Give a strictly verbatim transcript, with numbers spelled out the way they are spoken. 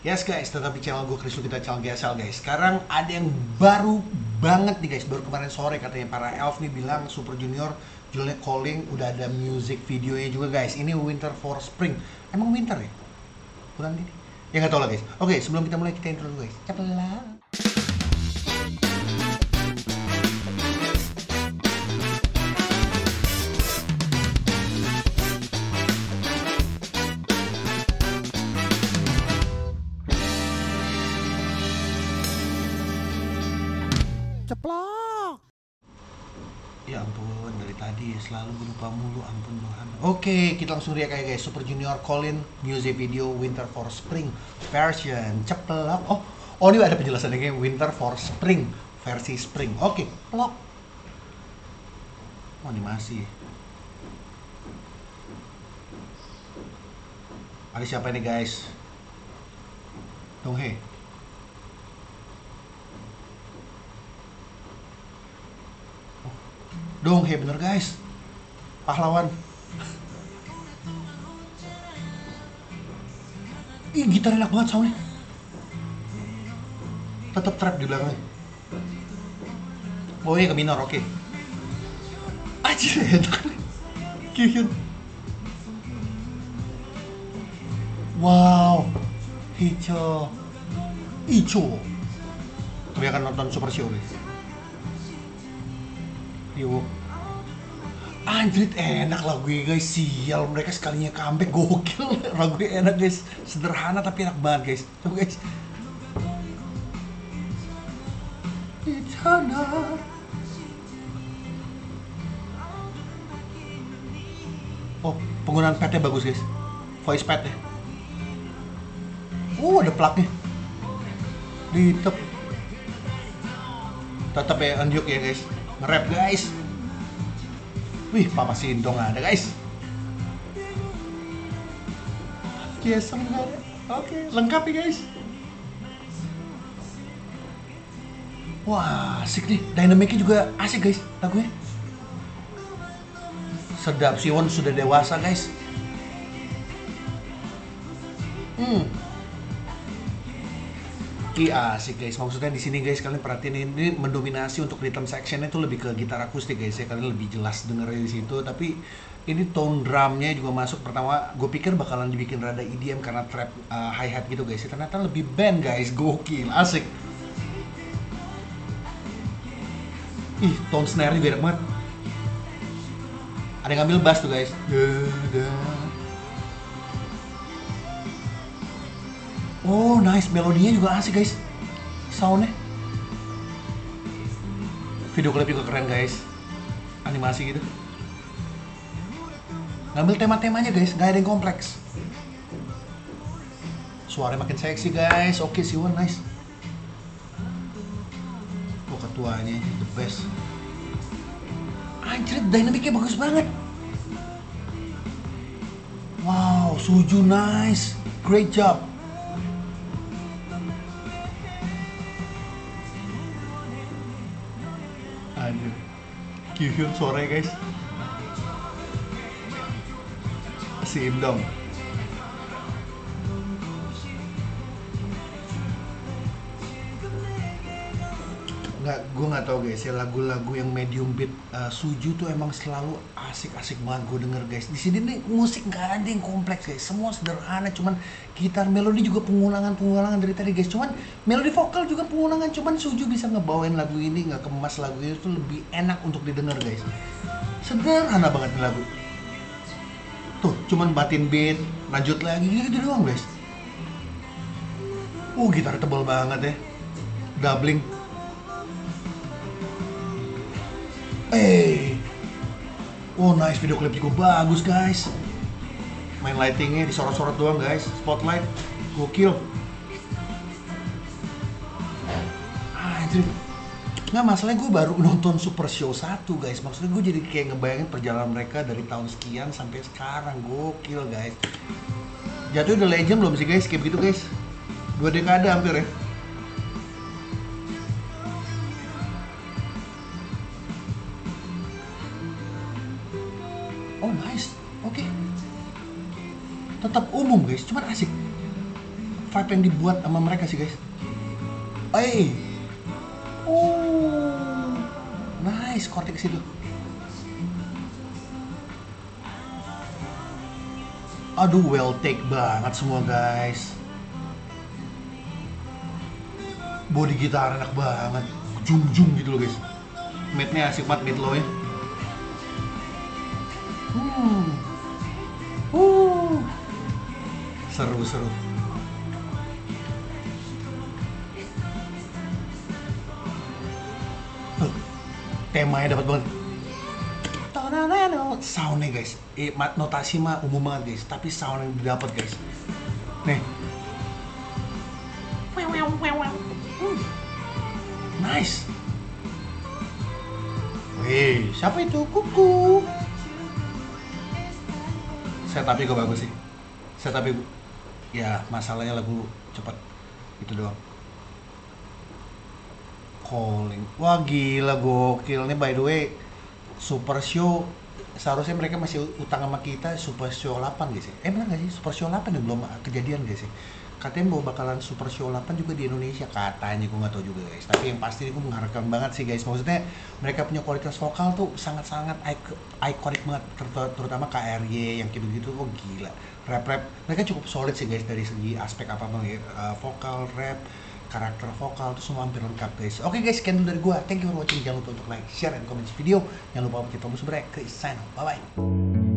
Yes guys, tetap di channel gue Chris kita channel G S L guys. Sekarang ada yang baru banget nih guys. Baru kemarin sore katanya para elf nih bilang Super Junior judulnya Calling udah ada music videonya juga guys. Ini Winter for Spring. Emang winter ya? Bulan ini? Ya nggak tahu lah guys. Oke, sebelum kita mulai kita intro dulu guys. Cepelah. Ceplok. Ya ampun, dari tadi selalu gue lupa mulu, ampun Tuhan. Oke, kita langsung react aja guys. Super Junior Colin music video Winter for Spring version ceplok. Oh, oh ini ada penjelasannya kayak Winter for Spring versi Spring. Oke, plok. Oh, animasi. Ada siapa ini guys? Donghae. Donghae bener guys, pahlawan. Ih, gitar enak banget soundnya. Tetap trap di belakangnya. Oh iya, ke minor, oke. Anjir, enak. Kyuhyun. Wow, Hicho, Icho. Kebanyakan nonton Super Show guys. Yuk. Anjrit, enak lagunya guys. Sial, mereka sekalinya comeback gokil. Lagunya enak guys, sederhana tapi enak banget guys. Coba guys. Itana. Oh, penggunaan padnya bagus guys. Voice pad ya. Oh, ada plugnya. Ditep. Tetap ya unjuk ya guys. Nge-rap guys. Wih, Papa Sindong ada guys. Kiesong juga ada. Oke, lengkap ya guys. Wah, asik nih. Dynamicnya juga asik guys lagunya. Sedap, Siwon sudah dewasa guys. Hmm. Iya asik guys, maksudnya di sini guys kalian perhatiin ini mendominasi untuk rhythm sectionnya itu lebih ke gitar akustik guys ya, kalian lebih jelas dengernya di situ. Tapi ini tone drumnya juga masuk. Pertama gue pikir bakalan dibikin rada E D M karena trap uh, hi hat gitu guys, ternyata lebih band guys, gokil, asik. Ih, tone snare-nya beda banget. Ada yang ngambil bass tuh guys. Oh nice, melodinya juga asik guys, soundnya. Video klip juga keren guys, animasi gitu. Ngambil tema-temanya guys, gak ada yang kompleks. Suaranya makin seksi guys, oke Siwon nice. Oh ketuanya, the best. Anjir, dynamicnya bagus banget. Wow, Suju nice, great job. Aduh, Kyuhyun suaranya guys. Si Imdong. Nggak, gue nggak tahu guys ya, lagu-lagu yang medium beat uh, Suju tuh emang selalu asik-asik banget gue denger guys. Di sini nih musik nggak ada yang kompleks guys, semua sederhana, cuman gitar, melodi juga pengulangan-pengulangan dari tadi guys. Cuman melodi vokal juga pengulangan, cuman Suju bisa ngebawain lagu ini, nggak kemas lagu ini tuh lebih enak untuk didengar guys. Sederhana banget nih lagu. Tuh, cuman batin beat, lanjut lagi gitu doang guys. Uh, gitar tebal banget ya, doubling. Eh, oh nice, video klip juga bagus guys. Main lightingnya disorot-sorot doang guys, spotlight, gokil. Anjir, nggak masalahnya gue baru nonton Super Show satu guys. Maksudnya gue jadi kayak ngebayangin perjalanan mereka dari tahun sekian sampai sekarang, gokil guys. Jatuh udah legend belum sih guys, kayak begitu guys. Dua dekade hampir ya. Oh nice, oke. Okay. Tetap umum guys, cuman asik. vibe yang dibuat sama mereka sih guys. Eh, oh, nice, Cortex itu. Aduh, well take banget semua guys. Body gitar enak banget, jung-jung gitu loh guys. Mid-nya asik banget, mid low ya. Hmm. Uh. Seru-seru. Tuh, temanya dapat banget. Soundnya guys, eh, notasi mah umum banget guys, tapi sound yang didapat guys. Nih. Nice. Wih, siapa itu? Kuku. Setup-nya kok bagus sih. Setup-nya, ya masalahnya lagu cepat. Itu doang. Calling. Wah gila, gokil nih, by the way. Super Show, seharusnya mereka masih utang sama kita Super Show delapan guys ya. Eh bener gak sih? Super Show delapan ya belum kejadian guys ya. Katanya mau bakalan Super Show delapan juga di Indonesia katanya, gue nggak tahu juga guys. Tapi yang pasti gue mengharapkan banget sih guys. Maksudnya mereka punya kualitas vokal tuh sangat-sangat ikonik banget, terutama K R Y yang kayak begitu. Oh gila, rap-rap mereka cukup solid sih guys dari segi aspek apa apa ya, uh, vokal, rap, karakter vokal tuh semua hampir lengkap guys. Oke guys, sekian dulu dari gue. Thank you for watching. Jangan lupa untuk like, share, dan komen video. Jangan lupa untuk kita tombol subscribe ke channel. Bye bye.